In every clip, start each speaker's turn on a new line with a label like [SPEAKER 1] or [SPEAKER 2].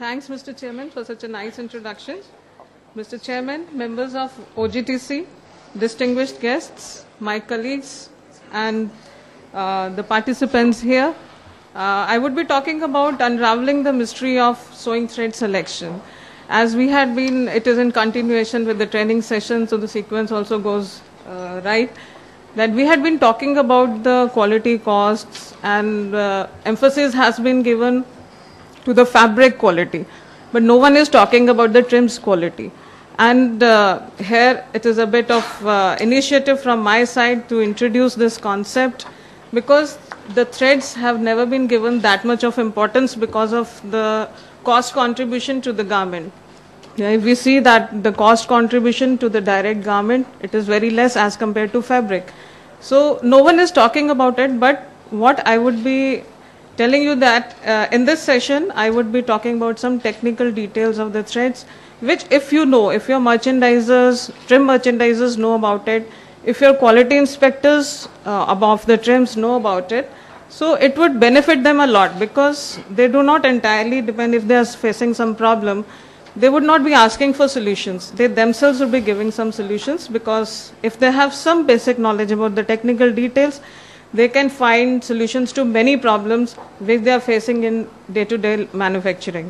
[SPEAKER 1] Thanks, Mr. Chairman, for such a nice introduction. Mr. Chairman, members of OGTC, distinguished guests, my colleagues, and the participants here, I would be talking about unraveling the mystery of sewing thread selection. As we had been, it is in continuation with the training session, so the sequence also goes right. That we had been talking about the quality costs, and emphasis has been given to the fabric quality, but no one is talking about the trims quality. And here it is a bit of initiative from my side to introduce this concept, because the threads have never been given that much of importance because of the cost contribution to the garment. If we see that the cost contribution to the direct garment, it is very less as compared to fabric. So no one is talking about it, but what I would be telling you that in this session, I would be talking about some technical details of the threads, which if you know, if your merchandisers, trim merchandisers know about it, if your quality inspectors above the trims know about it, so it would benefit them a lot, because they do not entirely depend. If they are facing some problem, they would not be asking for solutions. They themselves would be giving some solutions, because if they have some basic knowledge about the technical details, they can find solutions to many problems which they are facing in day-to-day manufacturing.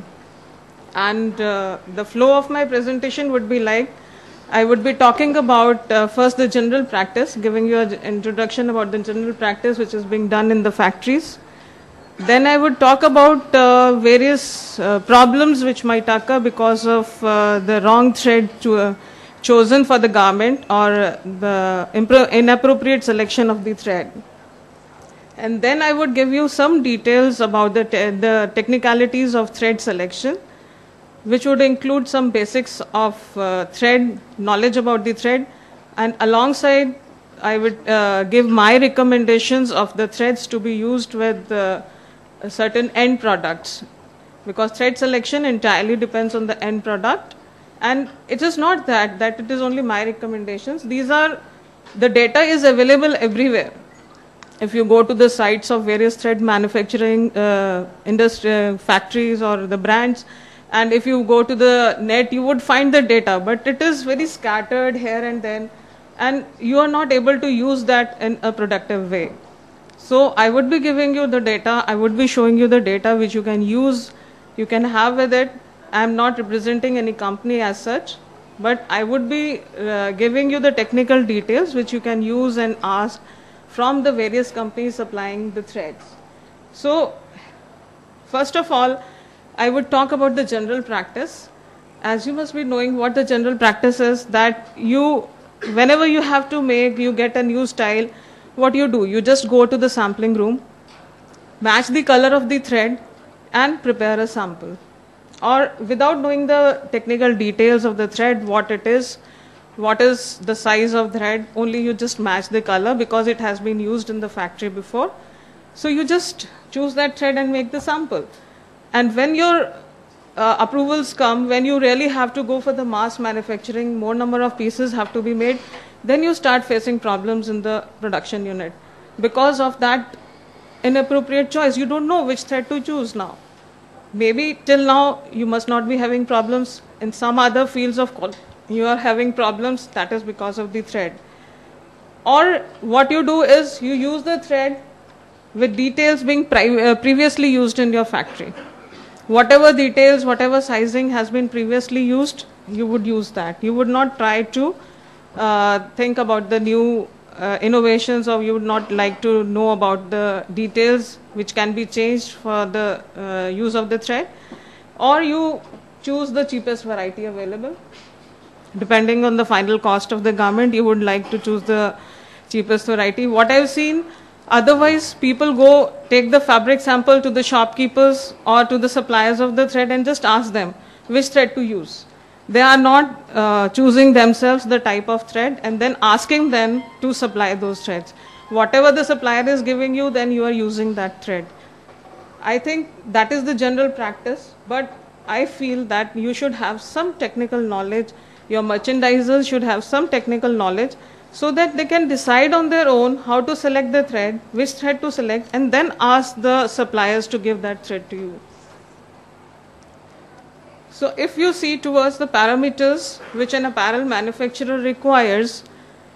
[SPEAKER 1] And the flow of my presentation would be like, I would be talking about first the general practice, giving you an introduction about the general practice which is being done in the factories. Then I would talk about various problems which might occur because of the wrong thread chosen for the garment, or the inappropriate selection of the thread. And then I would give you some details about the technicalities of thread selection, which would include some basics of thread, knowledge about the thread, and alongside I would give my recommendations of the threads to be used with certain end products, because thread selection entirely depends on the end product. And it is not that it is only my recommendations. The data is available everywhere. If you go to the sites of various thread manufacturing industry factories or the brands, and if you go to the net, you would find the data, but it is very scattered here and then, and you are not able to use that in a productive way. So I would be giving you the data, I would be showing you the data which you can use, you can have with it. I am not representing any company as such, but I would be giving you the technical details which you can use and ask from the various companies supplying the threads. So first of all, I would talk about the general practice. As you must be knowing what the general practice is, that whenever you have to you get a new style, what you do, you just go to the sampling room, match the color of the thread, and prepare a sample. Or without knowing the technical details of the thread, what it is, what is the size of thread, only you just match the color because it has been used in the factory before. So you just choose that thread and make the sample. And when your approvals come, when you really have to go for the mass manufacturing, more number of pieces have to be made, then you start facing problems in the production unit. Because of that inappropriate choice, you don't know which thread to choose now. Maybe till now you must not be having problems. In some other fields of quality, you are having problems, that is because of the thread. Or what you do is you use the thread with details being previously used in your factory. Whatever details, whatever sizing has been previously used, you would use that. You would not try to think about the new innovations, or you would not like to know about the details which can be changed for the use of the thread. Or you choose the cheapest variety available. Depending on the final cost of the garment, you would like to choose the cheapest variety. What I've seen, otherwise people go take the fabric sample to the shopkeepers or to the suppliers of the thread and just ask them which thread to use. They are not choosing themselves the type of thread and then asking them to supply those threads. Whatever the supplier is giving you, then you are using that thread. I think that is the general practice, but I feel that you should have some technical knowledge. Your merchandisers should have some technical knowledge, so that they can decide on their own how to select the thread, which thread to select, and then ask the suppliers to give that thread to you. So if you see towards the parameters which an apparel manufacturer requires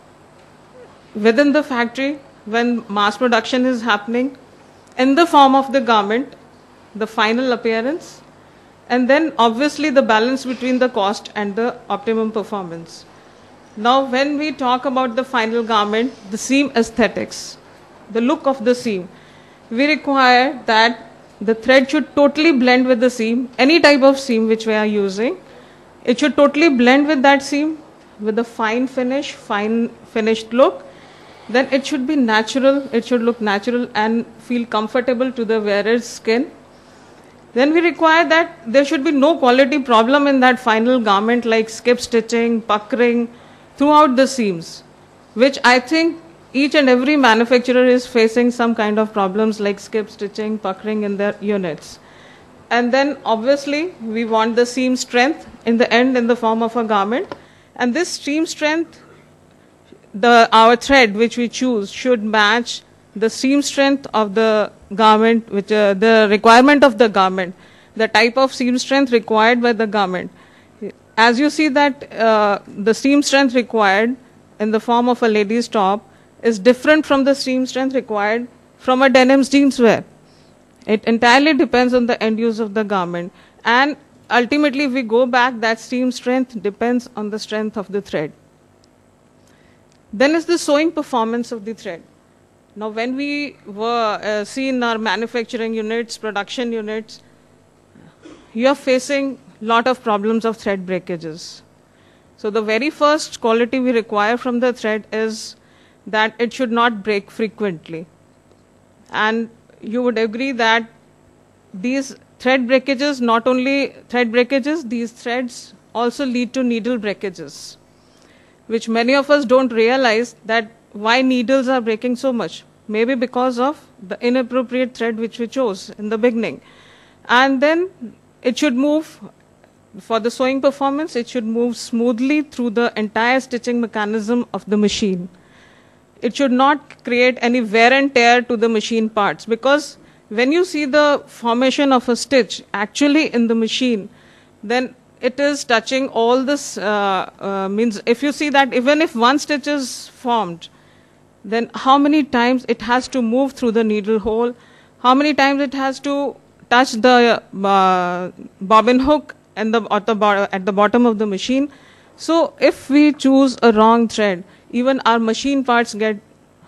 [SPEAKER 1] within the factory when mass production is happening, in the form of the garment, the final appearance, and then obviously the balance between the cost and the optimum performance. Now when we talk about the final garment, the seam aesthetics, the look of the seam, we require that the thread should totally blend with the seam, any type of seam which we are using. It should totally blend with that seam with a fine finish, fine finished look. Then it should be natural, it should look natural and feel comfortable to the wearer's skin. Then we require that there should be no quality problem in that final garment like skip stitching, puckering throughout the seams, which I think each and every manufacturer is facing some kind of problems like skip stitching, puckering in their units. And then obviously we want the seam strength in the end in the form of a garment. And this seam strength, our thread which we choose should match the seam strength of the garment, which the requirement of the garment, the type of seam strength required by the garment. As you see that the seam strength required in the form of a lady's top is different from the seam strength required from a denim jeans wear. It entirely depends on the end use of the garment. And ultimately, if we go back, that seam strength depends on the strength of the thread. Then is the sewing performance of the thread. Now, when we were see in our manufacturing units, production units, you are facing a lot of problems of thread breakages. So the very first quality we require from the thread is that it should not break frequently. And you would agree that these thread breakages, not only thread breakages, these threads also lead to needle breakages, which many of us don't realize that why needles are breaking so much. Maybe because of the inappropriate thread which we chose in the beginning. And then it should move, for the sewing performance, it should move smoothly through the entire stitching mechanism of the machine. It should not create any wear and tear to the machine parts, because when you see the formation of a stitch actually in the machine, then it is touching all this, means if you see that even if one stitch is formed, then how many times it has to move through the needle hole, how many times it has to touch the bobbin hook and at the bottom of the machine. So if we choose a wrong thread, even our machine parts get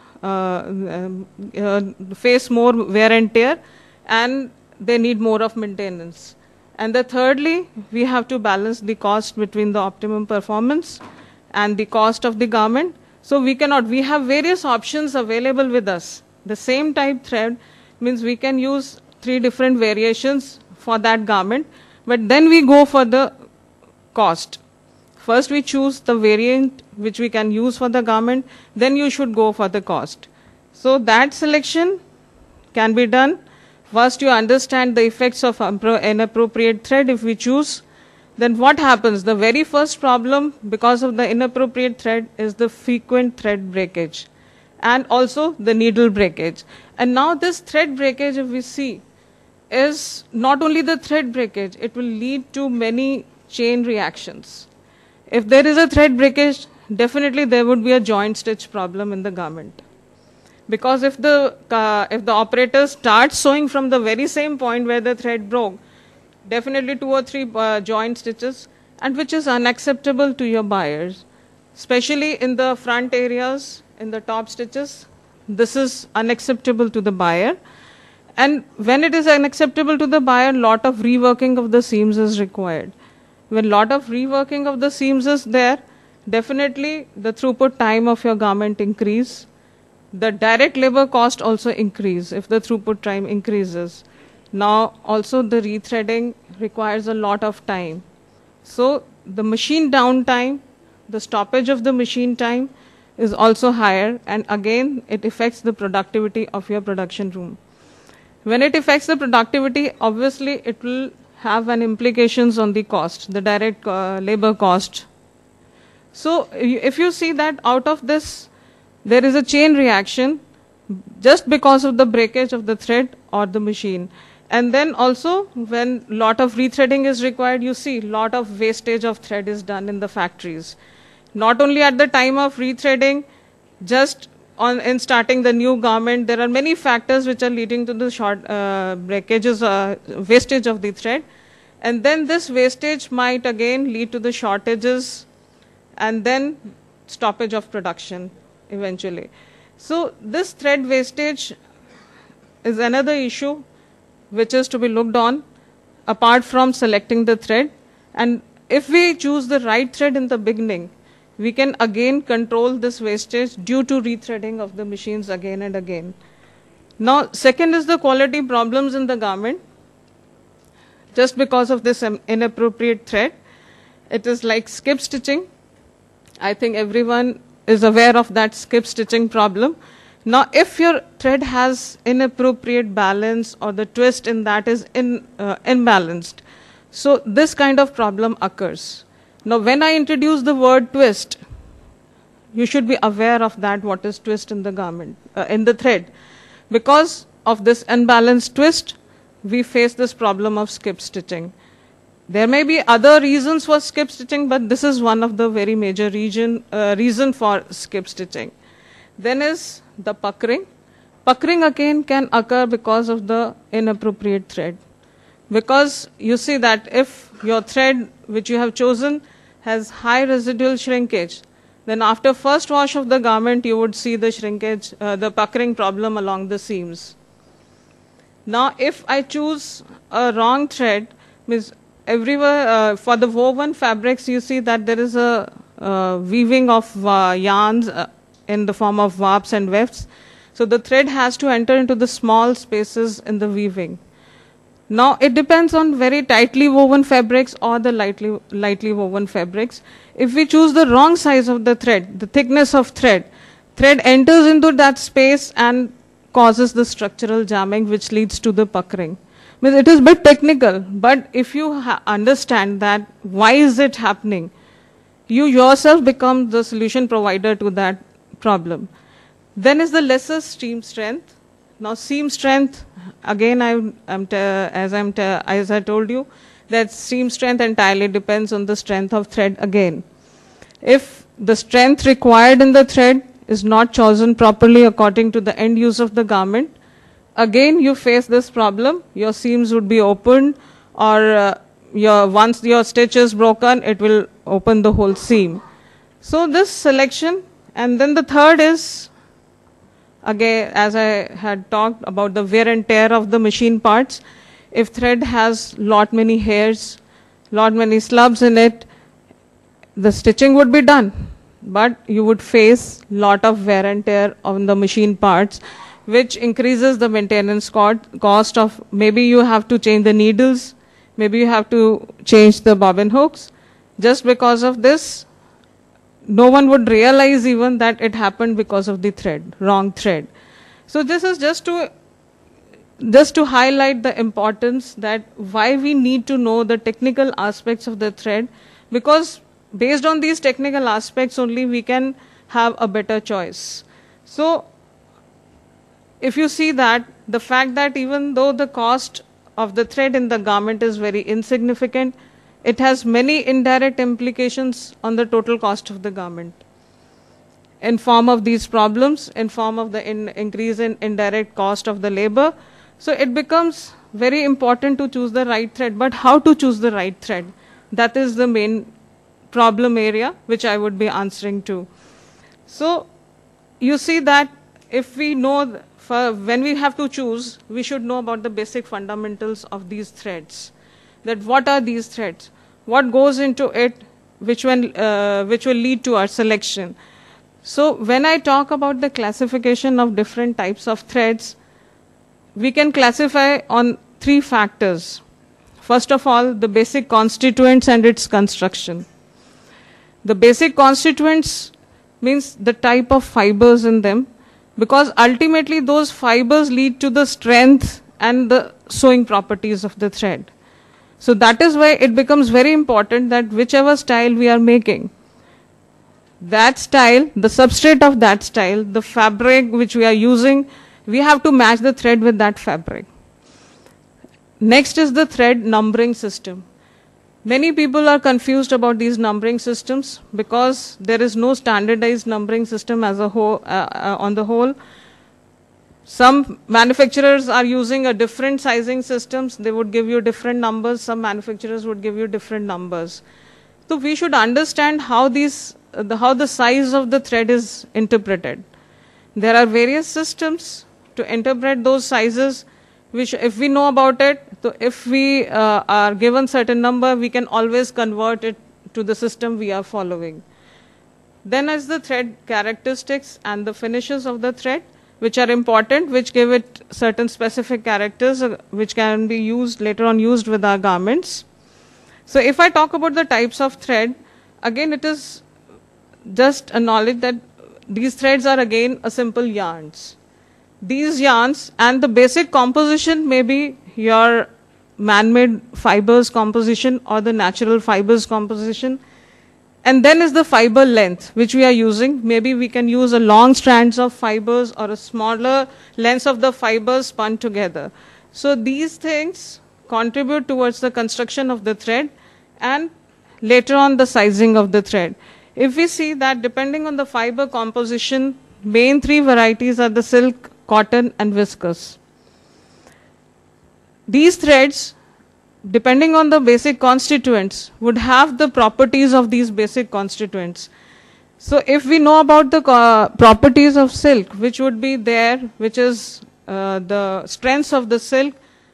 [SPEAKER 1] face more wear and tear, and they need more of maintenance. And the thirdly, we have to balance the cost between the optimum performance and the cost of the garment. So we have various options available with us. The same type thread means we can use 3 different variations for that garment, but then we go for the cost. First we choose the variant which we can use for the garment, then you should go for the cost. So that selection can be done. First you understand the effects of inappropriate thread if we choose. Then what happens? The very first problem because of the inappropriate thread is the frequent thread breakage and also the needle breakage. And now this thread breakage, if we see, is not only the thread breakage, it will lead to many chain reactions. If there is a thread breakage, definitely there would be a joint stitch problem in the garment. Because if the operator starts sewing from the very same point where the thread broke, definitely 2 or 3 joint stitches, and which is unacceptable to your buyers, especially in the front areas, in the top stitches. This is unacceptable to the buyer. And when it is unacceptable to the buyer, lot of reworking of the seams is required. When lot of reworking of the seams is there, definitely the throughput time of your garment increase. The direct labor cost also increase if the throughput time increases. Now also the rethreading requires a lot of time. So the machine downtime, the stoppage of the machine time is also higher, and again it affects the productivity of your production room. When it affects the productivity, obviously it will have an implications on the cost, the direct labor cost. So if you see that out of this, there is a chain reaction just because of the breakage of the thread or the machine. And then also when lot of rethreading is required, you see lot of wastage of thread is done in the factories. Not only at the time of rethreading, just in starting the new garment, there are many factors which are leading to the short breakages, wastage of the thread. And then this wastage might again lead to the shortages and then stoppage of production eventually. So this thread wastage is another issue which is to be looked on apart from selecting the thread. And if we choose the right thread in the beginning, we can again control this wastage due to rethreading of the machines again and again. Now, second is the quality problems in the garment. Just because of this inappropriate thread, it is like skip stitching. I think everyone is aware of that skip stitching problem. Now, if your thread has inappropriate balance or the twist in that is imbalanced, so this kind of problem occurs. Now, when I introduce the word twist, you should be aware of that, what is twist in the garment, in the thread. Because of this unbalanced twist, we face this problem of skip stitching. There may be other reasons for skip stitching, but this is one of the very major reason for skip stitching. Then is the puckering. Puckering again can occur because of the inappropriate thread. Because you see that if your thread which you have chosen has high residual shrinkage, then after first wash of the garment you would see the shrinkage, the puckering problem along the seams. Now if I choose a wrong thread, means everywhere for the woven fabrics you see that there is a weaving of yarns in the form of warps and wefts. So the thread has to enter into the small spaces in the weaving. Now it depends on very tightly woven fabrics or the lightly woven fabrics. If we choose the wrong size of the thread, the thickness of thread enters into that space and causes the structural jamming which leads to the puckering. Means it is a bit technical, but if you understand that why is it happening, you yourself become the solution provider to that problem. Then is the lesser seam strength. Now seam strength, again as I told you, that seam strength entirely depends on the strength of thread again. If the strength required in the thread is not chosen properly according to the end use of the garment, again you face this problem. Your seams would be opened, or once your stitch is broken, it will open the whole seam. So this selection. And then the third is, again, as I had talked about the wear and tear of the machine parts. If thread has lot many hairs, lot many slubs in it, the stitching would be done, but you would face lot of wear and tear on the machine parts, which increases the maintenance cost of, maybe you have to change the needles, maybe you have to change the bobbin hooks. Just because of this, no one would realize even that it happened because of the thread, wrong thread. So this is just to highlight the importance that why we need to know the technical aspects of the thread, because based on these technical aspects only we can have a better choice. So if you see that the fact that even though the cost of the thread in the garment is very insignificant, it has many indirect implications on the total cost of the garment in form of these problems, in form of the increase in indirect cost of the labor. So it becomes very important to choose the right thread. But how to choose the right thread? That is the main problem area which I would be answering to. So you see that if we know, when we have to choose, we should know about the basic fundamentals of these threads. That what are these threads, what goes into it, which will lead to our selection. So when I talk about the classification of different types of threads, we can classify on 3 factors. First of all, the basic constituents and its construction. The basic constituents means the type of fibers in them, because ultimately those fibers lead to the strength and the sewing properties of the thread. So that is why it becomes very important that whichever style we are making, that style, the substrate of that style, the fabric which we are using, we have to match the thread with that fabric. Next is the thread numbering system. Many people are confused about these numbering systems because there is no standardized numbering system as a whole, on the whole. Some manufacturers are using a different sizing systems. They would give you different numbers. Some manufacturers would give you different numbers. So we should understand how the size of the thread is interpreted. There are various systems to interpret those sizes, which if we know about it, so if we are given certain number, we can always convert it to the system we are following. Then is the thread characteristics and the finishes of the thread, which are important, which give it certain specific characters, which can be used later on used with our garments. So if I talk about the types of thread, again it is just a knowledge that these threads are again a simple yarns. These yarns and the basic composition may be your man-made fibers composition or the natural fibers composition. And then is the fiber length which we are using. Maybe we can use a long strands of fibers or a smaller lengths of the fibers spun together. So these things contribute towards the construction of the thread and later on the sizing of the thread. If we see that depending on the fiber composition, main three varieties are the silk, cotton and viscose. These threads, depending on the basic constituents, would have the properties of these basic constituents. So if we know about the properties of silk, which would be there, which is the strengths of the silk,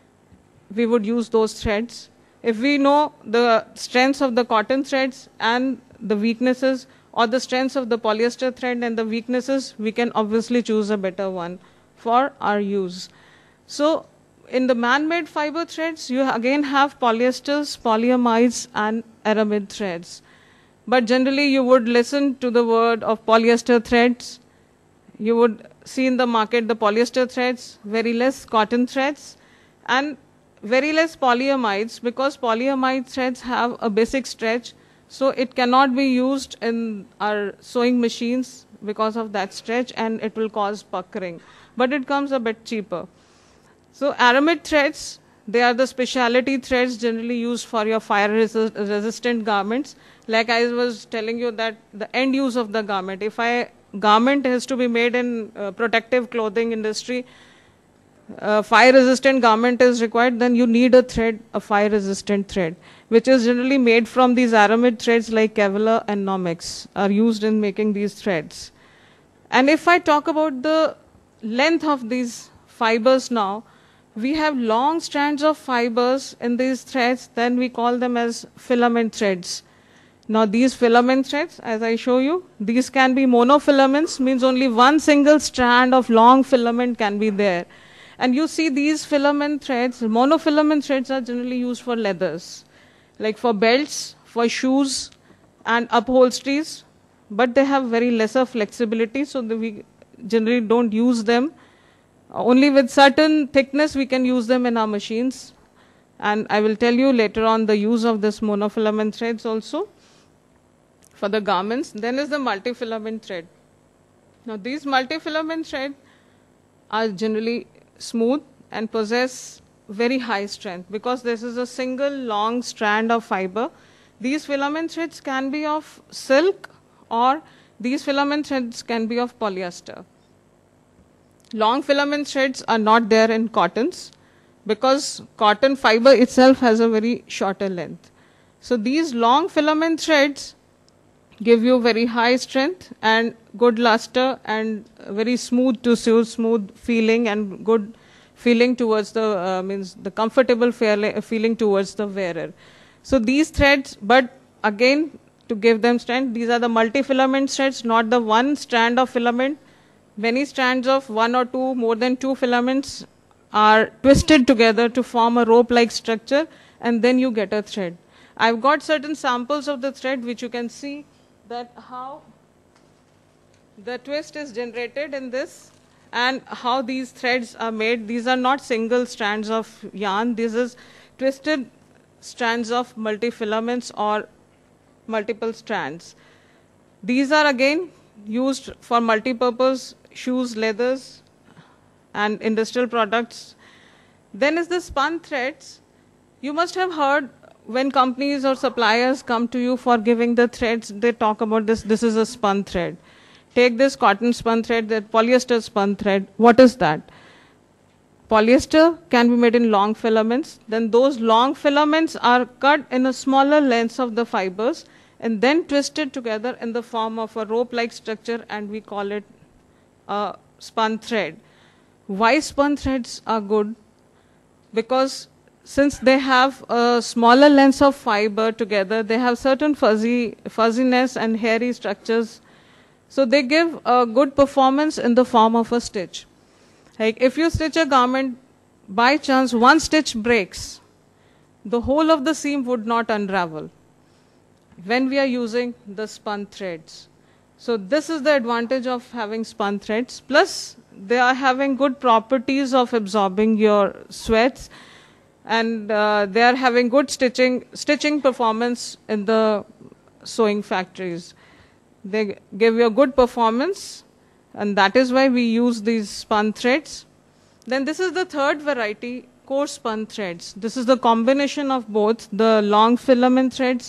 [SPEAKER 1] we would use those threads. If we know the strengths of the cotton threads and the weaknesses, or the strengths of the polyester thread and the weaknesses, we can obviously choose a better one for our use. So in the man-made fiber threads, you again have polyesters, polyamides and aramid threads. But generally you would listen to the word of polyester threads. You would see in the market the polyester threads, very less cotton threads and very less polyamides, because polyamide threads have a basic stretch, so it cannot be used in our sewing machines because of that stretch and it will cause puckering. But it comes a bit cheaper. So aramid threads, they are the specialty threads generally used for your fire resistant garments. Like I was telling you that the end use of the garment, if a garment has to be made in protective clothing industry, fire resistant garment is required, then you need a thread, a fire resistant thread, which is generally made from these aramid threads like Kevlar and Nomex are used in making these threads. And if I talk about the length of these fibers now, we have long strands of fibers in these threads, then we call them as filament threads. Now these filament threads, as I show you, these can be monofilaments, means only one single strand of long filament can be there. And you see these filament threads, monofilament threads are generally used for leathers, like for belts, for shoes and upholsteries, but they have very lesser flexibility, so we generally don't use them. Only with certain thickness we can use them in our machines. And I will tell you later on the use of this monofilament threads also for the garments. Then is the multifilament thread. Now these multifilament threads are generally smooth and possess very high strength because this is a single long strand of fiber. These filament threads can be of silk or these filament threads can be of polyester. Long filament threads are not there in cottons because cotton fiber itself has a very shorter length. So these long filament threads give you very high strength and good luster and very smooth to sew, smooth feeling and good feeling towards the, means the comfortable feeling towards the wearer. So these threads, but again to give them strength, these are the multi-filament threads, not the one strand of filament. Many strands of one or two, more than two filaments are twisted together to form a rope-like structure and then you get a thread. I've got certain samples of the thread which you can see that how the twist is generated in this and how these threads are made. These are not single strands of yarn. This is twisted strands of multi-filaments or multiple strands. These are again used for multi-purpose shoes, leathers and industrial products. Then is the spun threads. You must have heard when companies or suppliers come to you for giving the threads, they talk about this. This is a spun thread. Take this cotton spun thread, that polyester spun thread. What is that? Polyester can be made in long filaments. Then those long filaments are cut in a smaller lengths of the fibers and then twisted together in the form of a rope-like structure, and we call it a spun thread. Why spun threads are good? Because since they have a smaller lengths of fiber together, they have certain fuzziness and hairy structures. So they give a good performance in the form of a stitch. Like if you stitch a garment, by chance one stitch breaks, the whole of the seam would not unravel when we are using the spun threads. So this is the advantage of having spun threads. Plus they are having good properties of absorbing your sweats, and they are having good stitching performance in the sewing factories. They give you a good performance, and that is why we use these spun threads. Then this is the third variety, coarse spun threads. This is the combination of both the long filament threads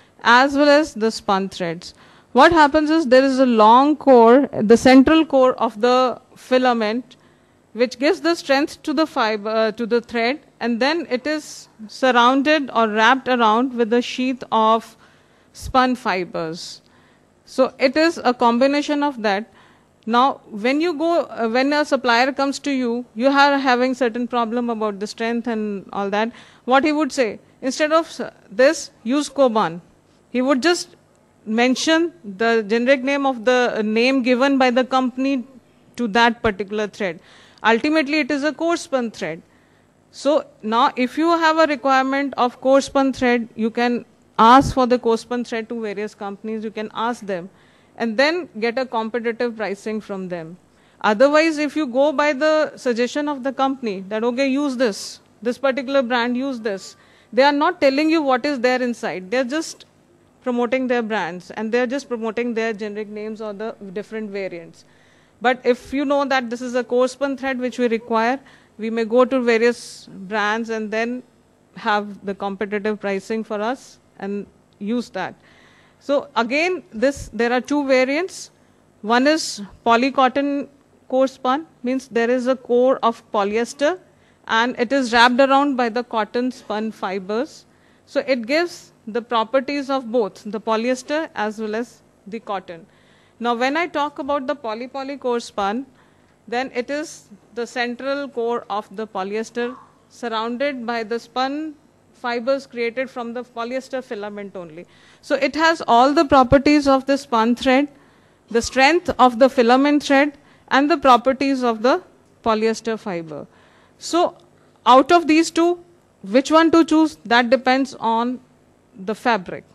[SPEAKER 1] as well as the spun threads. What happens is there is a long core, the central core of the filament, which gives the strength to the fiber, to the thread, and then it is surrounded or wrapped around with a sheath of spun fibers. So it is a combination of that. Now, when you go, when a supplier comes to you, you are having certain problem about the strength and all that. What he would say, instead of this, use Koban. He would just mention the generic name of the name given by the company to that particular thread. Ultimately, it is a coarse spun thread. So now, if you have a requirement of coarse spun thread, you can ask for the coarse spun thread to various companies. You can ask them, and then get a competitive pricing from them. Otherwise, if you go by the suggestion of the company that, okay, use this particular brand, use this, they are not telling you what is there inside. They are just promoting their brands, and they are just promoting their generic names or the different variants. But if you know that this is a coarse spun thread which we require, we may go to various brands and then have the competitive pricing for us and use that. So again, there are two variants. One is polycotton coarse spun, means there is a core of polyester and it is wrapped around by the cotton spun fibers. So it gives the properties of both the polyester as well as the cotton. Now when I talk about the poly coarse spun, then it is the central core of the polyester surrounded by the spun fibers created from the polyester filament only. So it has all the properties of the spun thread, the strength of the filament thread, and the properties of the polyester fiber. So out of these two, which one to choose? That depends on the fabric.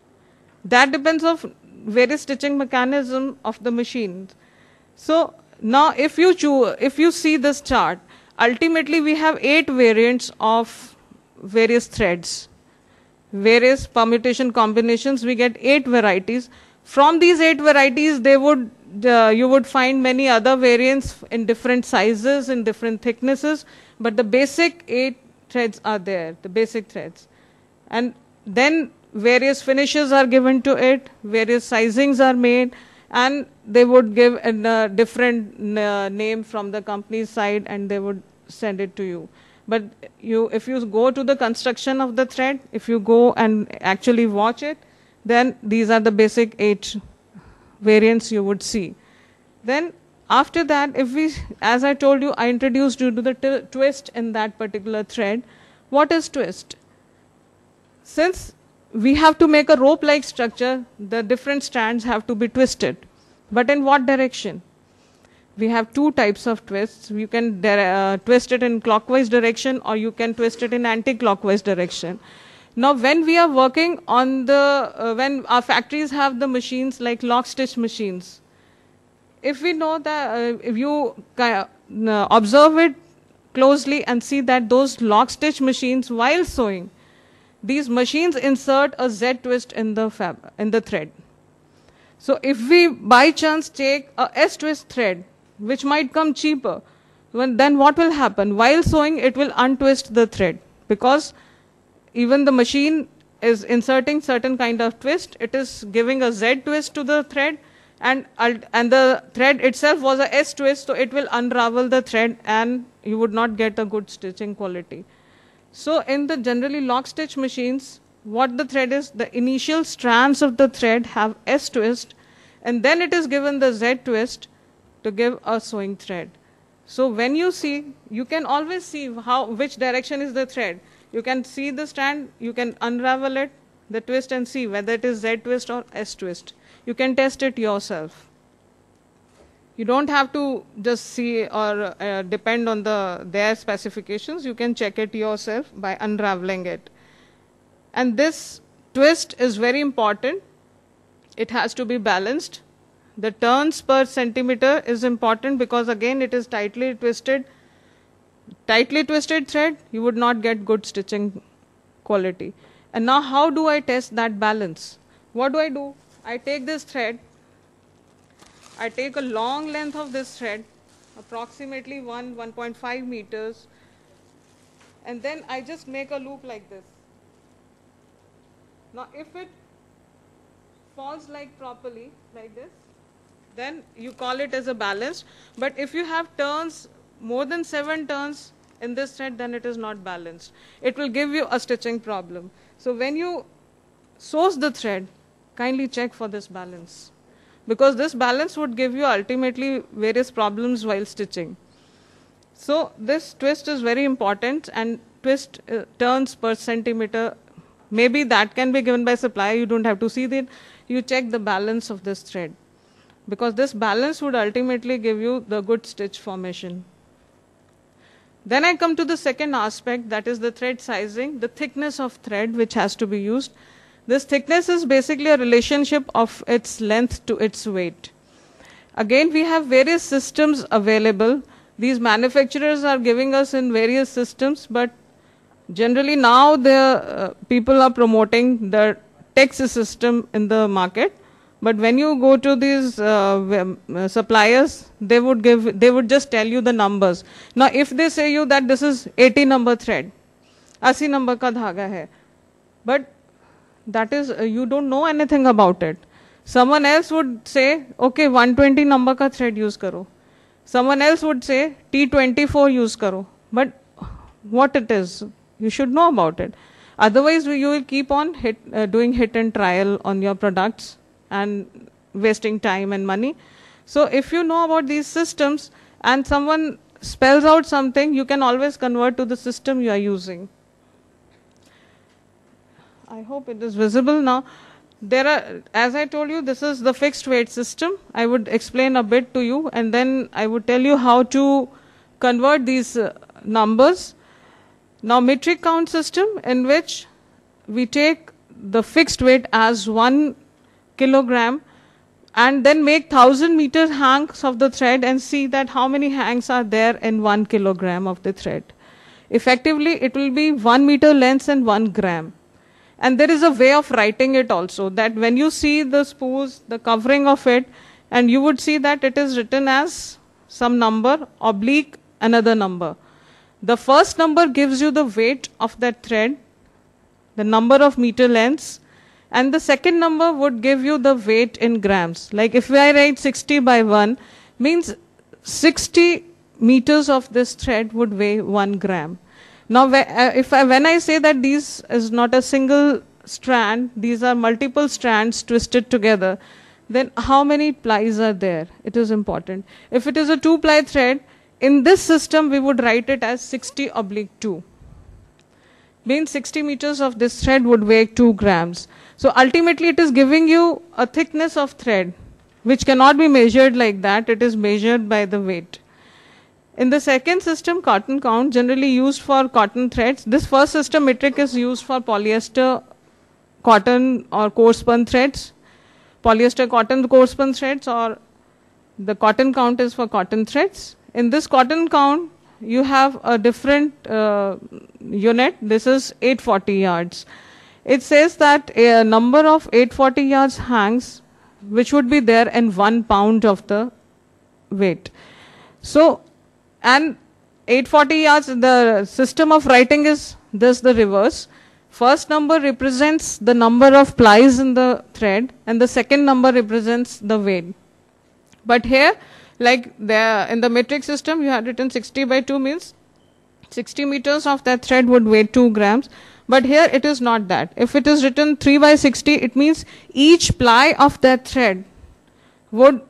[SPEAKER 1] That depends on various stitching mechanism of the machine. So now if you see this chart, ultimately we have 8 variants of various threads, various permutation combinations. We get 8 varieties. From these 8 varieties, you would find many other variants in different sizes, in different thicknesses, but the basic 8 threads are there, the basic threads. And then various finishes are given to it, various sizings are made, and they would give a different name from the company's side, and they would send it to you. But if you go to the construction of the thread, if you go and actually watch it, then these are the basic 8 variants you would see. Then after that, as I told you, I introduced you to the twist in that particular thread. What is twist? Since we have to make a rope-like structure, the different strands have to be twisted. But in what direction? We have 2 types of twists. You can twist it in clockwise direction, or you can twist it in anti-clockwise direction. Now, when we are working on when our factories have the machines like lock stitch machines, if we know that, if you observe it closely and see that those lock stitch machines, while sewing, these machines insert a Z twist in the thread. So if we by chance take a S twist thread, which might come cheaper, then what will happen? While sewing, it will untwist the thread, because even the machine is inserting certain kind of twist. It is giving a Z twist to the thread, and the thread itself was a S twist, so it will unravel the thread and you would not get a good stitching quality. So in the generally lock stitch machines, what the thread is, the initial strands of the thread have S twist, and then it is given the Z twist to give a sewing thread. So when you see, you can always see which direction is the thread. You can see the strand, you can unravel it, the twist, and see whether it is Z twist or S twist. You can test it yourself. You don't have to just see or depend on their specifications. You can check it yourself by unraveling it. And this twist is very important. It has to be balanced. The turns per centimeter is important, because again it is tightly twisted thread, you would not get good stitching quality. And now how do I test that balance? What do? I take this thread, I take a long length of this thread, approximately 1.5 meters, and then I just make a loop like this. Now if it falls like properly like this, then you call it as a balanced. But if you have turns, more than 7 turns in this thread, then it is not balanced. It will give you a stitching problem. So when you sew the thread, kindly check for this balance, because this balance would give you ultimately various problems while stitching. So this twist is very important, and twist turns per centimeter, maybe that can be given by supplier. You don't have to see that. You check the balance of this thread, because this balance would ultimately give you the good stitch formation. Then I come to the second aspect, that is the thread sizing, the thickness of thread which has to be used. This thickness is basically a relationship of its length to its weight. Again, we have various systems available. These manufacturers are giving us in various systems, but generally now the people are promoting the TEX system in the market. But when you go to these suppliers, they would just tell you the numbers. Now, if they say you that this is 80 number thread, 80 number ka dhaga hai, but that is you don't know anything about it. Someone else would say, okay, 120 number ka thread use karo. Someone else would say T24 use karo. But what it is, you should know about it. Otherwise, you will keep on doing hit and trial on your products and wasting time and money. So if you know about these systems and someone spells out something, you can always convert to the system you are using. I hope it is visible now. There are, as I told you, this is the fixed weight system. I would explain a bit to you, and then I would tell you how to convert these numbers. Now, metric count system, in which we take the fixed weight as 1 kilogram and then make 1000 meter hanks of the thread and see that how many hanks are there in 1 kilogram of the thread. Effectively, it will be 1 meter length and 1 gram. And there is a way of writing it also, that when you see the spools, the covering of it, and you would see that it is written as some number oblique another number. The first number gives you the weight of that thread, the number of meter lengths, and the second number would give you the weight in grams. Like if I write 60 by 1, means 60 meters of this thread would weigh 1 gram. Now, when I say that these is not a single strand, these are multiple strands twisted together, then how many plies are there? It is important. If it is a 2-ply thread, in this system we would write it as 60/2. Means 60 meters of this thread would weigh 2 grams. So ultimately it is giving you a thickness of thread which cannot be measured like that. It is measured by the weight. In the second system, cotton count, generally used for cotton threads. This first system, metric, is used for polyester, cotton or coarse spun threads. Polyester, cotton, coarse spun threads, or the cotton count is for cotton threads. In this cotton count, you have a different unit. This is 840 yards. It says that a number of 840 yards hangs, which would be there in 1 pound of the weight. So And 840 yards, the system of writing is this, the reverse. First number represents the number of plies in the thread, and the second number represents the weight. But here, like there in the metric system, you had written 60 by 2 means 60 meters of that thread would weigh 2 grams. But here it is not that. If it is written 3 by 60, it means each ply of that thread would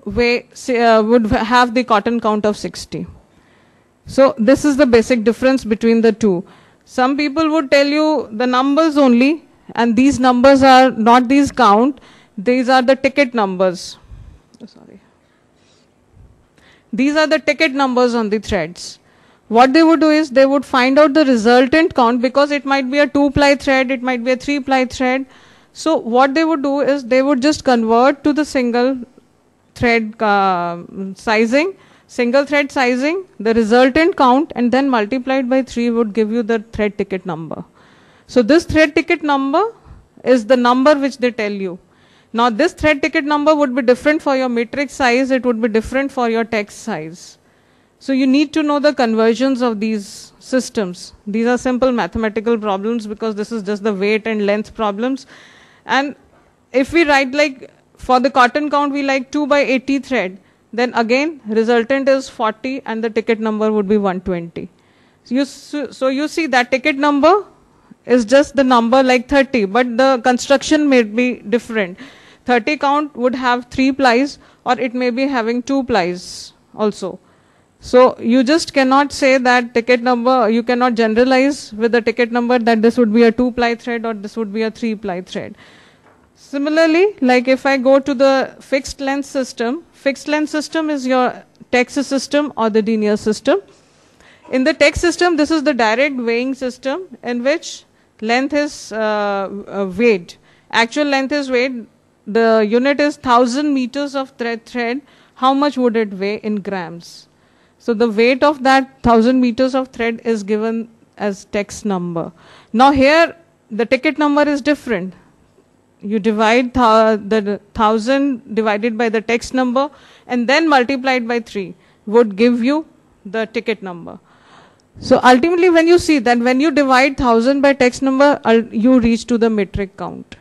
[SPEAKER 1] have the cotton count of 60. So this is the basic difference between the two. Some people would tell you the numbers only, and these numbers are not these count, these are the ticket numbers. Sorry. These are the ticket numbers on the threads. What they would do is they would find out the resultant count, because it might be a 2-ply thread, it might be a 3-ply thread. So what they would do is they would just convert to the single thread sizing, the resultant count, and then multiplied by 3 would give you the thread ticket number. So this thread ticket number is the number which they tell you. Now this thread ticket number would be different for your metric size, it would be different for your text size. So you need to know the conversions of these systems. These are simple mathematical problems, because this is just the weight and length problems. And if we write like for the cotton count, we like 2 by 80 thread, then again resultant is 40 and the ticket number would be 120. So you see that ticket number is just the number like 30, but the construction may be different. 30 count would have 3 plies, or it may be having 2 plies also. So you just cannot say that ticket number, you cannot generalize with the ticket number that this would be a 2-ply thread or this would be a 3-ply thread. Similarly, like if I go to the fixed length system is your text system or the denier system. In the text system, this is the direct weighing system in which length is weighed. Actual length is weighed. The unit is 1000 meters of thread. How much would it weigh in grams? So the weight of that 1000 meters of thread is given as text number. Now here the ticket number is different. You divide the 1000 divided by the text number and then multiplied by 3 would give you the ticket number. So ultimately when you see that when you divide 1000 by text number, you reach to the metric count.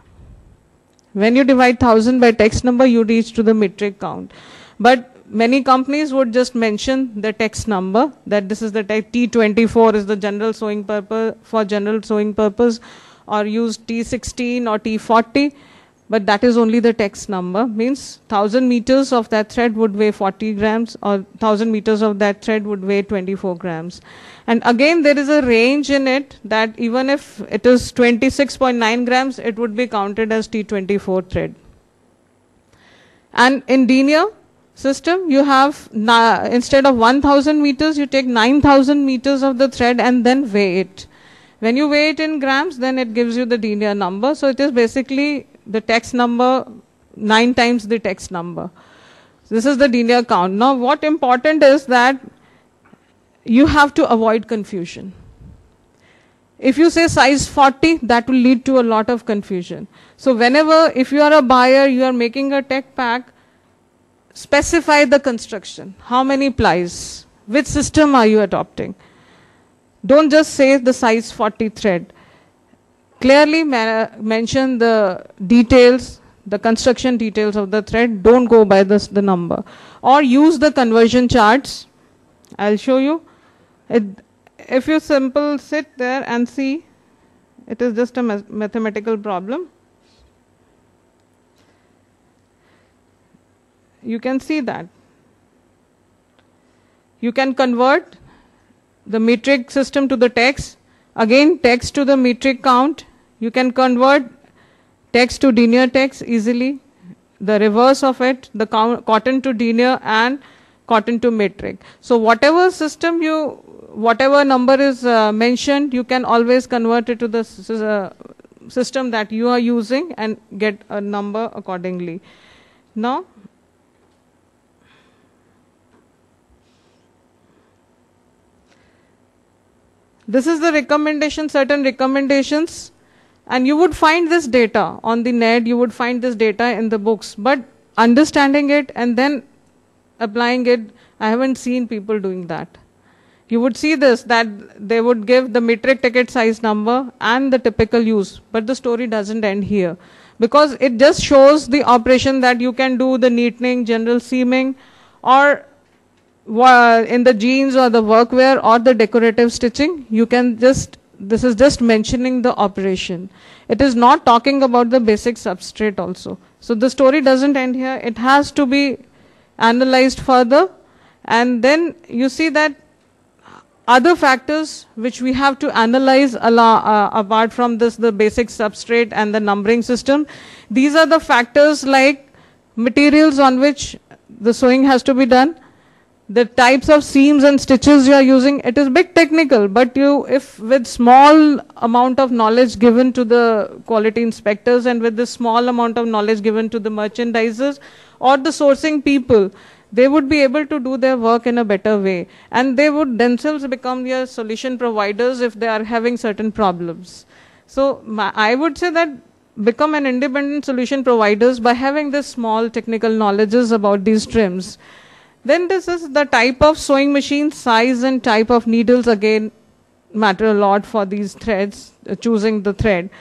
[SPEAKER 1] When you divide 1000 by text number, you reach to the metric count. But many companies would just mention the text number, that this is the T24 is the general sewing purpose, for general sewing purpose, or use T16 or T40, but that is only the text number. Means 1000 meters of that thread would weigh 40 grams, or 1000 meters of that thread would weigh 24 grams. And again there is a range in it, that even if it is 26.9 grams, it would be counted as T24 thread. And in denier system, you have, instead of 1000 meters, you take 9000 meters of the thread and then weigh it. When you weigh it in grams, then it gives you the denier number. So it is basically the text number 9 times the text number. This is the denier count. Now what important is that you have to avoid confusion. If you say size 40, that will lead to a lot of confusion. So whenever, if you are a buyer, you are making a tech pack, specify the construction. How many plies? Which system are you adopting? Don't just say the size 40 thread. Clearly mention the details, the construction details of the thread. Don't go by the number. Or use the conversion charts. I'll show you. If you sit there and see, it is just a mathematical problem. You can see that. You can convert the metric system to the text. Again, text to the metric count. You can convert text to denier text easily. The reverse of it, the cotton to denier and cotton to metric. So whatever system whatever number is mentioned, you can always convert it to the system that you are using and get a number accordingly. Now, this is the recommendation, certain recommendations, and you would find this data on the net, you would find this data in the books, but understanding it and then applying it, I haven't seen people doing that. you would see this, that they would give the metric ticket size number and the typical use, but the story doesn't end here, because it just shows the operation that you can do the neatening, general seaming, or in the jeans or the workwear or the decorative stitching. You can just, this is just mentioning the operation. It is not talking about the basic substrate also. So the story doesn't end here. It has to be analyzed further, and then you see that other factors which we have to analyze apart from this, the basic substrate and the numbering system. These are the factors like materials on which the sewing has to be done, the types of seams and stitches you are using. It is bit technical, but you, if with small amount of knowledge given to the quality inspectors and with the small amount of knowledge given to the merchandisers or the sourcing people, they would be able to do their work in a better way, and they would themselves become your solution providers if they are having certain problems. So I would say that become an independent solution providers by having this small technical knowledges about these trims. Then this is the type of sewing machine, size and type of needles again matter a lot for these threads, choosing the thread.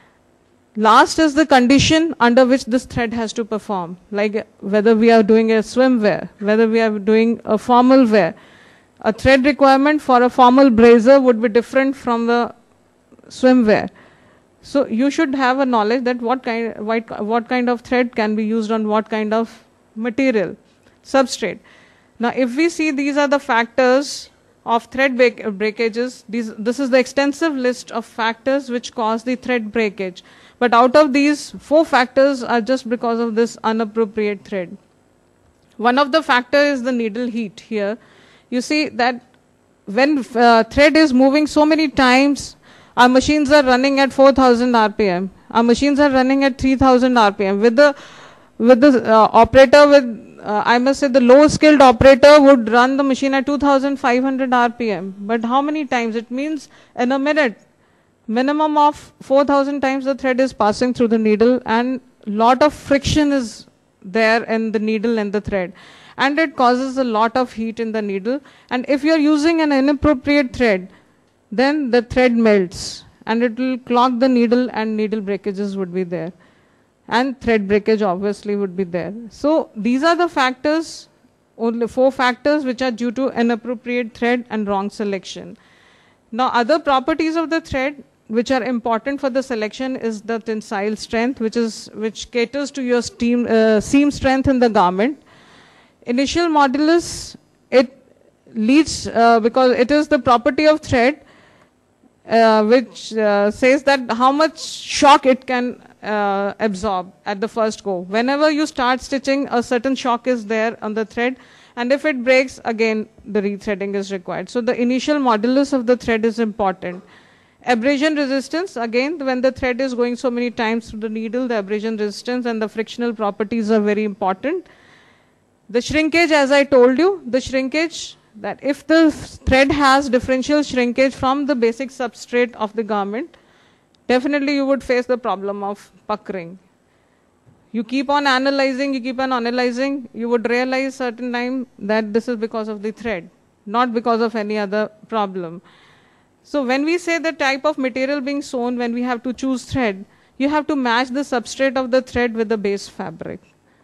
[SPEAKER 1] Last is the condition under which this thread has to perform, like whether we are doing a swimwear, whether we are doing a formal wear. A thread requirement for a formal blazer would be different from the swimwear. So you should have a knowledge that what kind of thread can be used on what kind of material, substrate. Now if we see, these are the factors of thread breakages. This is the extensive list of factors which cause the thread breakage. But out of these, 4 factors are just because of this unappropriate thread. One of the factors is the needle heat here. You see that when thread is moving so many times, our machines are running at 4,000 RPM. Our machines are running at 3,000 RPM. With the operator, I must say the low skilled operator would run the machine at 2,500 RPM. But how many times? It means in a minute, minimum of 4,000 times the thread is passing through the needle, and lot of friction is there in the needle and the thread, and it causes a lot of heat in the needle. And if you are using an inappropriate thread, then the thread melts and it will clog the needle, and needle breakages would be there, and thread breakage obviously would be there. So these are the factors, only 4 factors which are due to inappropriate thread and wrong selection. Now other properties of the thread which are important for the selection is the tensile strength, which caters to your seam strength in the garment. Initial modulus, it leads because it is the property of thread which says that how much shock it can absorb at the first go. Whenever you start stitching, a certain shock is there on the thread, and if it breaks, again the rethreading is required. So the initial modulus of the thread is important. Abrasion resistance, again when the thread is going so many times through the needle, the abrasion resistance and the frictional properties are very important. The shrinkage, as I told you, the shrinkage, that if the thread has differential shrinkage from the basic substrate of the garment, definitely you would face the problem of puckering. You keep on analyzing, you would realize certain time that this is because of the thread, not because of any other problem. So when we say the type of material being sewn, when we have to choose thread, you have to match the substrate of the thread with the base fabric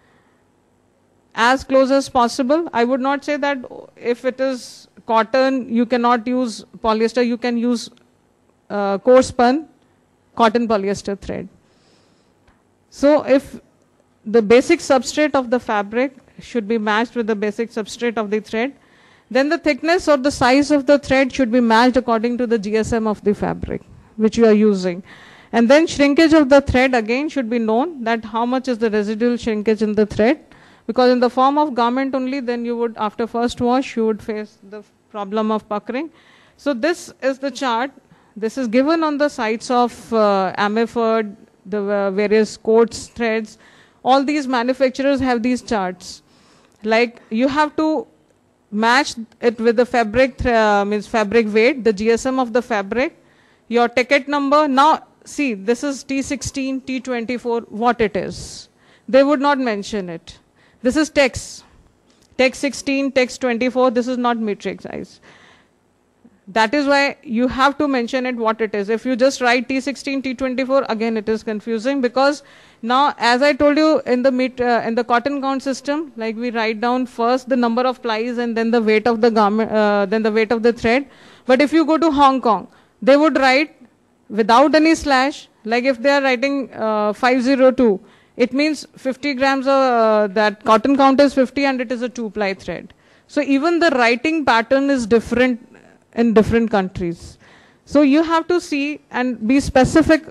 [SPEAKER 1] as close as possible. I would not say that if it is cotton, you cannot use polyester, you can use coarse spun cotton polyester thread. So if the basic substrate of the fabric should be matched with the basic substrate of the thread, then the thickness or the size of the thread should be matched according to the GSM of the fabric which you are using. And then shrinkage of the thread again should be known, that how much is the residual shrinkage in the thread, because in the form of garment only, then you would, after first wash, you would face the problem of puckering. So this is the chart. This is given on the sites of Amiford, the various coats, threads. All these manufacturers have these charts. Like you have to match it with the fabric, means fabric weight, the GSM of the fabric, your ticket number. Now see, this is T16, T24, what it is. They would not mention it. This is text. Text 16, text 24, this is not metric size. That is why you have to mention it what it is. If you just write T16, T24, again it is confusing, because now, as I told you, in the cotton count system, like we write down first the number of plies and then the weight of the garment, then the weight of the thread. But if you go to Hong Kong, they would write without any slash, like if they are writing 502, it means 50 grams of that cotton count is 50 and it is a 2-ply thread. So even the writing pattern is different in different countries. So you have to see and be specific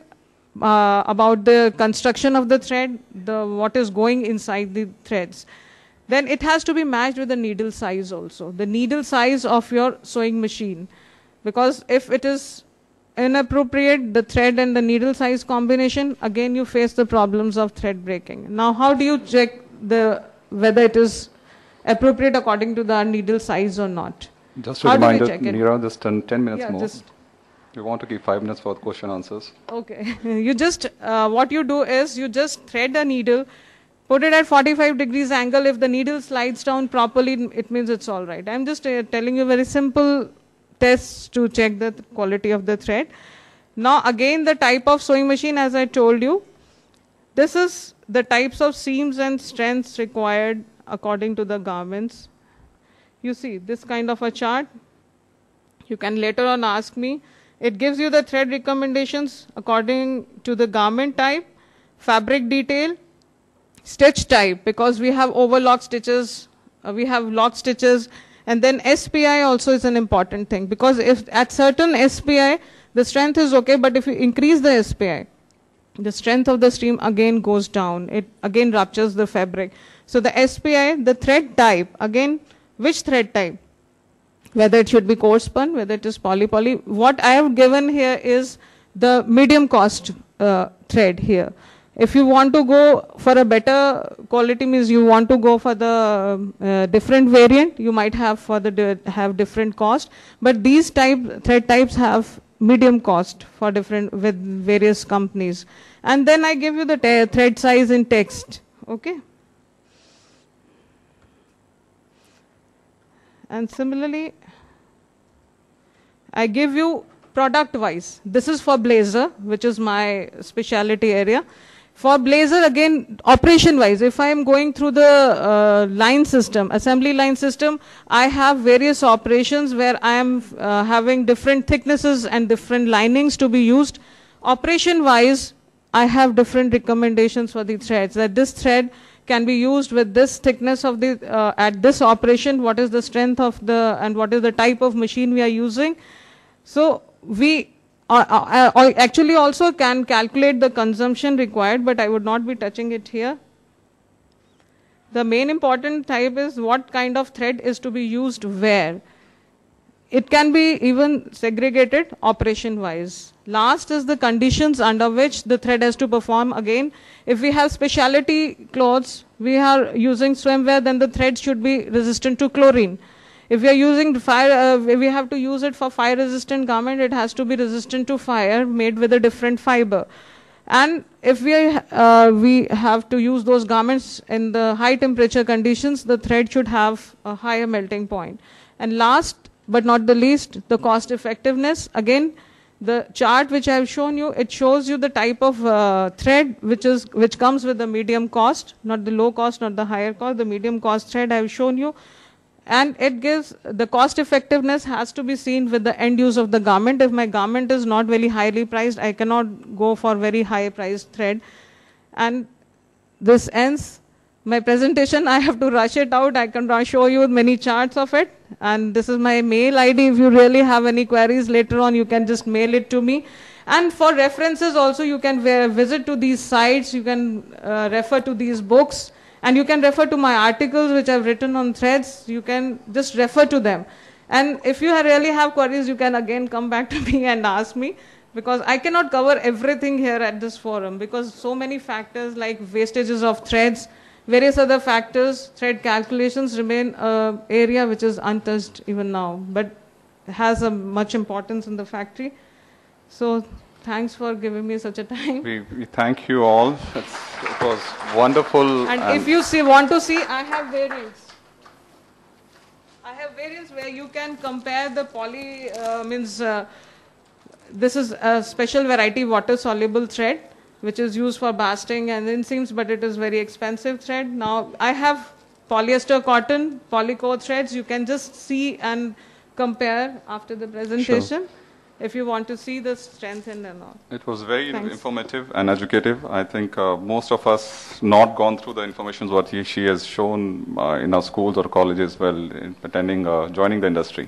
[SPEAKER 1] about the construction of the thread, what is going inside the threads. Then it has to be matched with the needle size also, the needle size of your sewing machine. Because if it is inappropriate, the thread and the needle size combination, again you face the problems of thread breaking. Now how do you check whether it is appropriate according to the needle size or not?
[SPEAKER 2] Just a reminder, Neera, just 10 minutes more. We want to keep 5 minutes for question answers.
[SPEAKER 1] Okay. You just, what you do is you just thread a needle, put it at 45 degrees angle. If the needle slides down properly, it means it's all right. I'm just telling you very simple tests to check the quality of the thread. Now again, the type of sewing machine, as I told you, this is the types of seams and strengths required according to the garments. You see this kind of a chart. You can later on ask me. It gives you the thread recommendations according to the garment type, fabric detail, stitch type, because we have overlock stitches, we have lock stitches, and then SPI also is an important thing, because if at certain SPI the strength is okay, but if you increase the SPI, the strength of the seam again goes down. It again ruptures the fabric. So the SPI, the thread type, again, which thread type? Whether it should be coarse spun, whether it is poly. What I have given here is the medium cost thread here. If you want to go for a better quality, means you want to go for the different variant, you might have for the have different cost. But these thread types have medium cost for different with various companies. And then I give you the thread size in text. Okay. And similarly, I give you product wise. This is for blazer, which is my specialty area. For blazer, again, operation wise, if I am going through the line system, assembly line system, I have various operations where I am having different thicknesses and different linings to be used. Operation wise, I have different recommendations for the threads, that this thread can be used with this thickness of the, at this operation, what is the strength of the, and what is the type of machine we are using. So we actually also can calculate the consumption required, but I would not be touching it here. The main important type is what kind of thread is to be used where. It can be even segregated operation wise. Last is the conditions under which the thread has to perform. Again, if we have specialty clothes, we are using swimwear, then the thread should be resistant to chlorine. If we are using fire, we have to use it for fire resistant garment, it has to be resistant to fire, made with a different fiber. And if we have to use those garments in the high temperature conditions, the thread should have a higher melting point. And last but not the least, the cost effectiveness. Again, the chart which I have shown you, it shows you the type of thread which comes with the medium cost, not the low cost, not the higher cost, the medium cost thread I have shown you. And it gives the cost effectiveness has to be seen with the end use of the garment. If my garment is not very highly priced, I cannot go for very high priced thread. And this ends my presentation. I have to rush it out. I can show you many charts of it. And this is my mail ID. If you really have any queries later on, you can just mail it to me. And for references also, you can visit to these sites. You can refer to these books. And you can refer to my articles which I've written on threads. You can just refer to them. And if you really have queries, you can again come back to me and ask me, because I cannot cover everything here at this forum, because so many factors like wastages of threads, various other factors, thread calculations remain an area which is untouched even now, but has a much importance in the factory. So thanks for giving me such a time.
[SPEAKER 2] We thank you all. It was wonderful.
[SPEAKER 1] And if you want to see, I have variants. various ways you can compare the poly, this is a special variety water soluble thread which is used for basting and inseams, but it is very expensive thread. Now I have polyester cotton, polycore threads. You can just see and compare after the presentation.
[SPEAKER 2] Sure.
[SPEAKER 1] If you want to see the strength and all.
[SPEAKER 2] It was very informative and educative. I think most of us not gone through the information what she has shown in our schools or colleges while attending, joining the industry.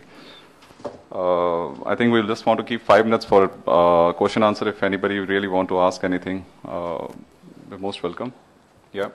[SPEAKER 2] I think we'll just want to keep 5 minutes for question answer. If anybody really want to ask anything, you're most welcome. Yeah.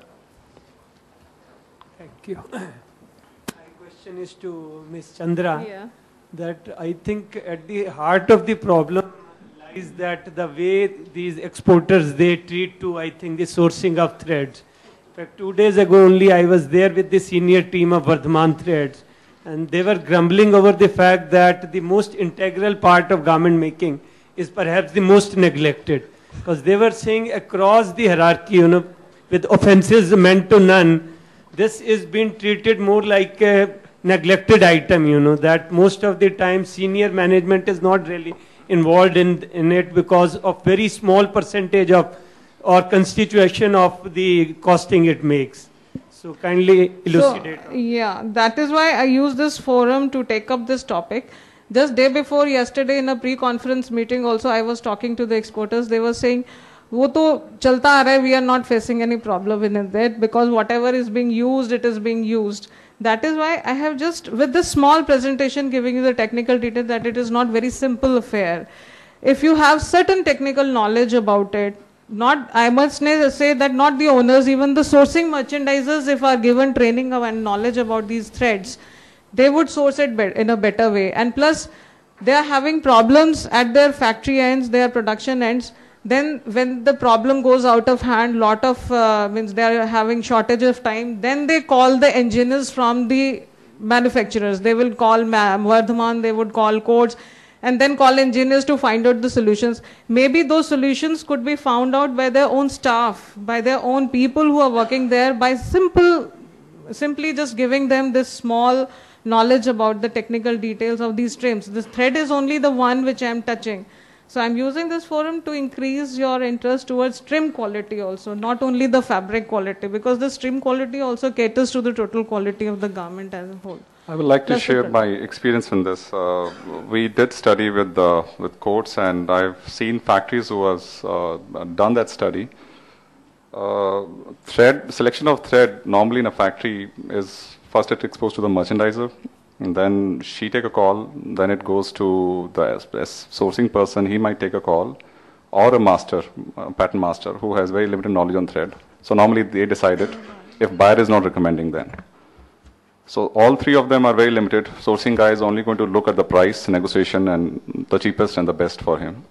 [SPEAKER 3] Thank you. My question is to Ms. Chandra.
[SPEAKER 1] Yeah.
[SPEAKER 3] That I think at the heart of the problem lies that the way these exporters, they treat to, I think, the sourcing of threads. In fact, 2 days ago only I was there with the senior team of Vardhman Threads, and they were grumbling over the fact that the most integral part of garment making is perhaps the most neglected. Because they were saying across the hierarchy, you know, with offenses meant to none, this is being treated more like a neglected item, you know, that most of the time senior management is not really involved in it because of very small percentage of or constitution of the costing it makes. So kindly elucidate.
[SPEAKER 1] So, yeah, that is why I use this forum to take up this topic. Just day before yesterday in a pre-conference meeting also I was talking to the exporters. They were saying, वो तो चलता आ रहा है, we are not facing any problem in that because whatever is being used, it is being used. That is why I have just, with this small presentation, giving you the technical detail that it is not very simple affair. If you have certain technical knowledge about it, not, I must say that not the owners, even the sourcing merchandisers, if are given training and knowledge about these threads, they would source it in a better way. And plus, they are having problems at their factory ends, their production ends. Then when the problem goes out of hand, lot of, means they are having shortage of time, then they call the engineers from the manufacturers. They will call Vardhman, they would call Codes, and then call engineers to find out the solutions. Maybe those solutions could be found out by their own staff, by their own people who are working there, by simply just giving them this small knowledge about the technical details of these trims. This thread is only the one which I am touching. So I'm using this forum to increase your interest towards trim quality also, not only the fabric quality, because this trim quality also caters to the total quality of the garment as a whole.
[SPEAKER 2] I would like to share my experience in this. We did study with Coats, and I've seen factories who has done that study. Selection of thread normally in a factory is first it's exposed to the merchandiser, and then she take a call, then it goes to the sourcing person, he might take a call, or a master, a pattern master, who has very limited knowledge on thread. So normally they decide it, if buyer is not recommending then. So all three of them are very limited. Sourcing guy is only going to look at the price, negotiation, and the cheapest and the best for him.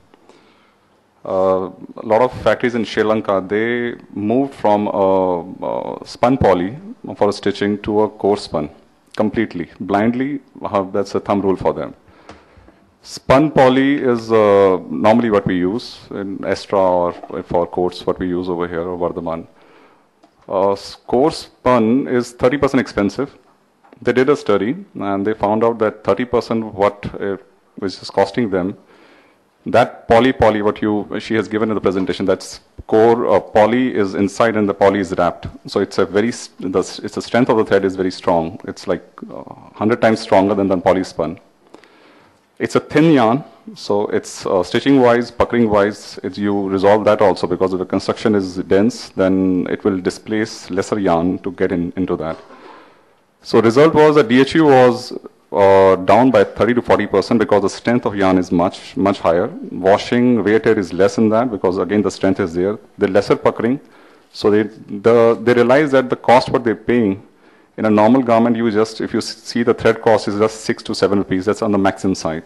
[SPEAKER 2] A lot of factories in Sri Lanka, they moved from spun poly for stitching to a coarse spun. Completely, blindly, that's a thumb rule for them. Spun poly is normally what we use in Estra or for coats, what we use over here, or Vardhman. Coarse spun is 30% expensive. They did a study and they found out that 30% what which is costing them, that poly what she has given in the presentation, that's core poly is inside and the poly is wrapped. So it's a it's the strength of the thread is very strong. It's like 100 times stronger than the poly spun. It's a thin yarn, so it's stitching wise, puckering wise, you resolve that also because if the construction is dense, then it will displace lesser yarn to get into that. So result was that DHU was down by 30 to 40% because the strength of yarn is much higher. Washing, wear tear is less than that because again the strength is there. The lesser puckering, so they realize that the cost what they're paying in a normal garment, if you see the thread cost is just 6 to 7 rupees. That's on the maximum side.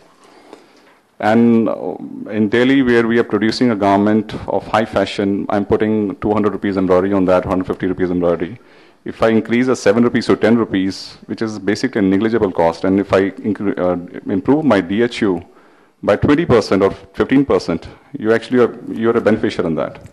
[SPEAKER 2] And in Delhi, where we are producing a garment of high fashion, I'm putting 200 rupees embroidery on that, 150 rupees embroidery. If I increase a 7 rupees to 10 rupees, which is basically a negligible cost, and if I improve my DHU by 20% or 15%, you're a beneficiary in that.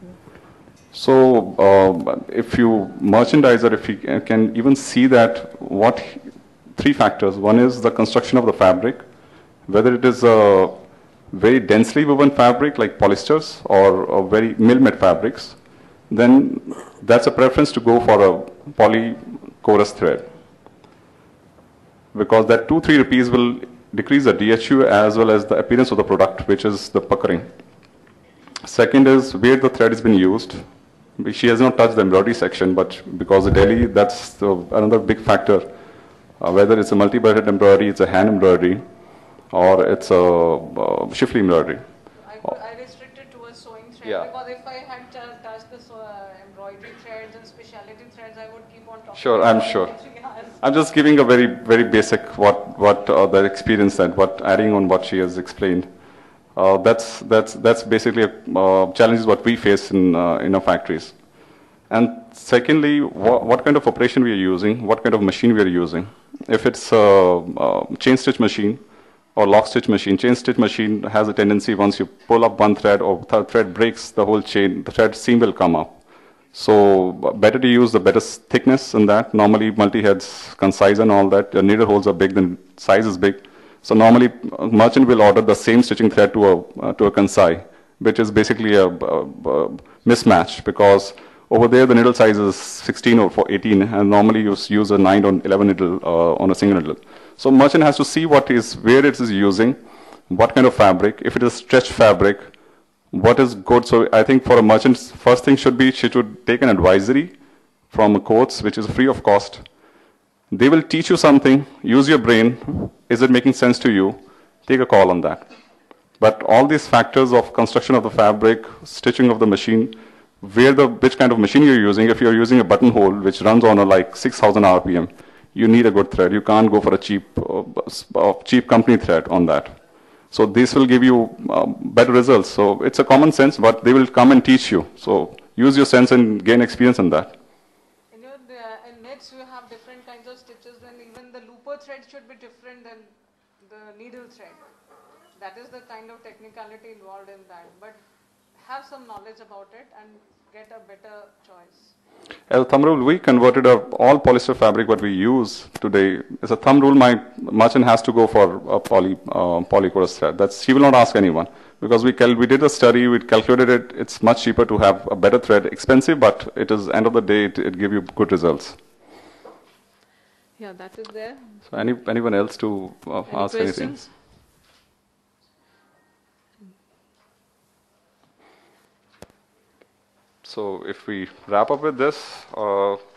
[SPEAKER 2] So if you merchandiser, if you can even see that what three factors. One is the construction of the fabric, whether it is a very densely woven fabric like polyesters or very mill-made fabrics, then that's a preference to go for a polyporous thread, because that 2-3 rupees will decrease the DHU as well as the appearance of the product, which is the puckering. Second is where the thread has been used. She has not touched the embroidery section, but because of Delhi, that's another big factor. Whether it's a multi-barrel embroidery, it's a hand embroidery, or it's a shifley embroidery.
[SPEAKER 1] I restricted to a sewing thread,
[SPEAKER 2] Yeah.
[SPEAKER 1] because if I had touched the embroidery threads and specialty threads, I would keep on talking.
[SPEAKER 2] Sure, I'm sure. I'm just giving a very, very basic what the experience and adding on what she has explained. That's basically challenges what we face in our factories. And secondly, what kind of operation we are using, what kind of machine we are using. If it's a chain stitch machine or lock stitch machine, chain stitch machine has a tendency, once you pull up one thread or the thread breaks, the whole chain, the thread seam will come up. So better to use the better thickness in that. Normally multi-heads, concise and all that, your needle holes are big, then size is big. So normally merchant will order the same stitching thread to a concise, which is basically a mismatch, because over there the needle size is 16 or 18, and normally you use a 9 or 11 needle on a single needle. So merchant has to see where it is using, what kind of fabric. If it is stretch fabric, what is good. So I think for a merchant, first thing should be she should take an advisory from a coach, which is free of cost. They will teach you something, use your brain. Is it making sense to you? Take a call on that. But all these factors of construction of the fabric, stitching of the machine, which kind of machine you're using. If you're using a buttonhole which runs on like 6,000 RPM, you need a good thread. You can't go for a cheap company thread on that. So this will give you better results. So it's a common sense, but they will come and teach you. So use your sense and gain experience in that.
[SPEAKER 1] In knits, you have different kinds of stitches, and even the looper thread should be different than the needle thread. That is the kind of technicality involved in that. But have some knowledge about it and get a better choice.
[SPEAKER 2] As a thumb rule, we converted all polyester fabric what we use today. As a thumb rule, my merchant has to go for a polyporous thread. She will not ask anyone, because we did a study, we calculated it. It's much cheaper to have a better thread. Expensive, but it is end of the day it gives you good results.
[SPEAKER 1] Yeah, that is there.
[SPEAKER 2] So anyone else to ask anything? So if we wrap up with this.